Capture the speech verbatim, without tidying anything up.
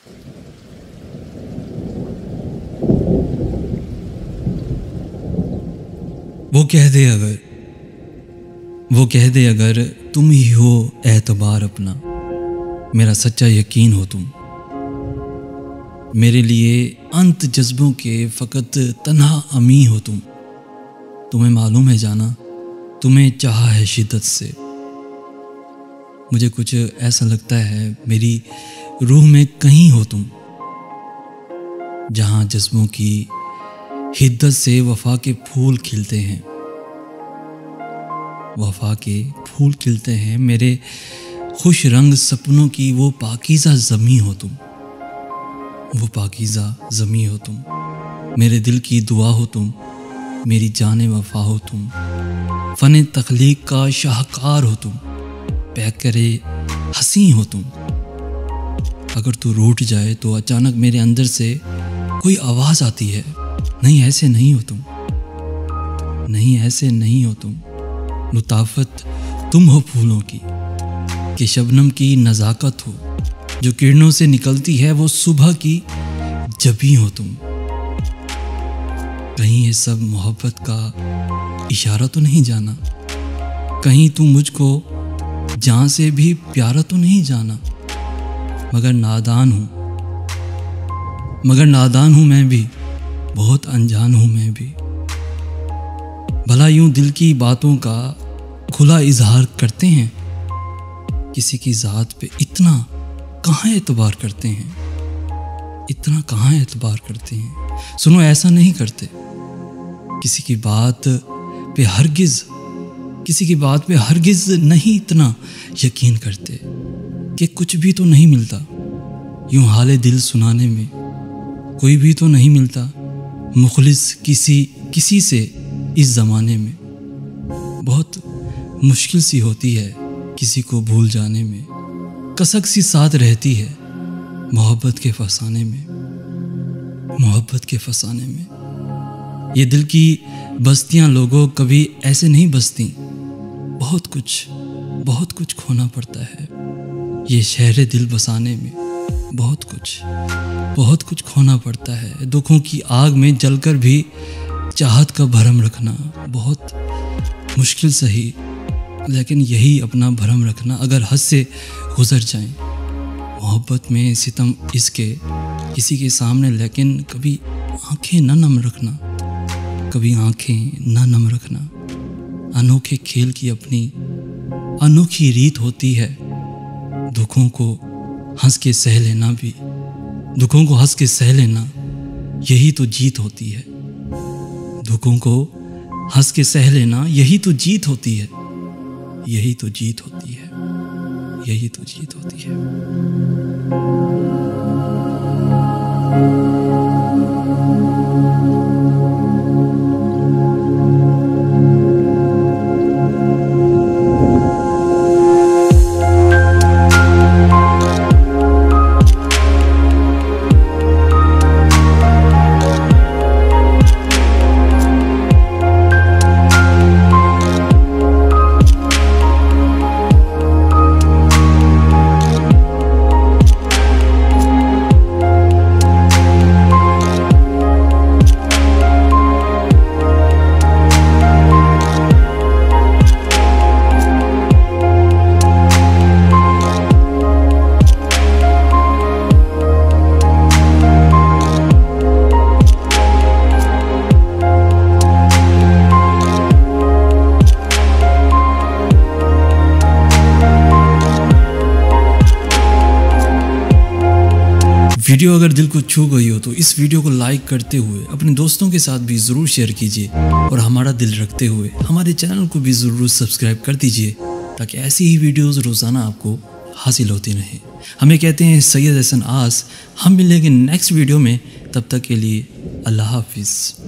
वो कह दे अगर वो कह दे अगर तुम ही हो एतबार अपना, मेरा सच्चा यकीन हो तुम। मेरे लिए अंत जज्बों के फ़कत तन्हा अमी हो तुम। तुम्हें मालूम है जाना, तुम्हें चाहा है शिद्दत से। मुझे कुछ ऐसा लगता है मेरी रूह में कहीं हो तुम, जहाँ जज्बों की हिद्दत से वफा के फूल खिलते हैं। वफा के फूल खिलते हैं, मेरे खुश रंग सपनों की वो पाकीज़ा ज़मी हो तुम। वो पाकीज़ा ज़मी हो तुम, मेरे दिल की दुआ हो तुम, मेरी जाने वफा हो तुम। फ़न तख्लीक का शाहकार हो तुम, पैकरे हसी हो तुम। अगर तू रूठ जाए तो अचानक मेरे अंदर से कोई आवाज़ आती है, नहीं ऐसे नहीं हो तुम, नहीं ऐसे नहीं हो तुम। लुताफत तुम हो फूलों की, कि शबनम की नज़ाकत हो, जो किरणों से निकलती है वो सुबह की जबी हो तुम। कहीं ये सब मोहब्बत का इशारा तो नहीं जाना, कहीं तू मुझको जान से भी प्यारा तो नहीं जाना। मगर नादान हूँ, मगर नादान हूँ मैं भी, बहुत अनजान हूँ मैं भी। भला यूं दिल की बातों का खुला इजहार करते हैं, किसी की ज़ात पे इतना कहाँ एतबार करते हैं, इतना कहाँ एतबार करते हैं। सुनो ऐसा नहीं करते, किसी की बात पे हरगिज़ किसी की बात पे हरगिज़ नहीं इतना यकीन करते कि कुछ भी तो नहीं मिलता। यूं हाले दिल सुनाने में कोई भी तो नहीं मिलता, मुखलिस किसी किसी से इस ज़माने में। बहुत मुश्किल सी होती है किसी को भूल जाने में, कसक सी साथ रहती है मोहब्बत के फसाने में, मोहब्बत के फसाने में। ये दिल की बस्तियां लोगों कभी ऐसे नहीं बसती, बहुत कुछ बहुत कुछ खोना पड़ता है ये शहर दिल बसाने में। बहुत कुछ बहुत कुछ खोना पड़ता है, दुखों की आग में जलकर भी चाहत का भरम रखना बहुत मुश्किल सही, लेकिन यही अपना भरम रखना। अगर हद से गुजर जाएं मोहब्बत में सितम इसके किसी के सामने, लेकिन कभी आंखें न नम रखना, कभी आंखें न नम रखना। अनोखे खेल की अपनी अनोखी रीत होती है, दुखों को हंस के सह लेना भी, दुखों को हंस के सह लेना यही तो जीत होती है। दुखों को हंस के सह लेना यही तो जीत होती है, यही तो जीत होती है, यही तो जीत होती है। वीडियो अगर दिल को छू गई हो तो इस वीडियो को लाइक करते हुए अपने दोस्तों के साथ भी ज़रूर शेयर कीजिए, और हमारा दिल रखते हुए हमारे चैनल को भी ज़रूर सब्सक्राइब कर दीजिए, ताकि ऐसी ही वीडियोस रोज़ाना आपको हासिल होती रहें। हमें कहते हैं सैयद हसन आस। हम मिलेंगे नेक्स्ट वीडियो में, तब तक के लिए अल्लाह हाफिज़।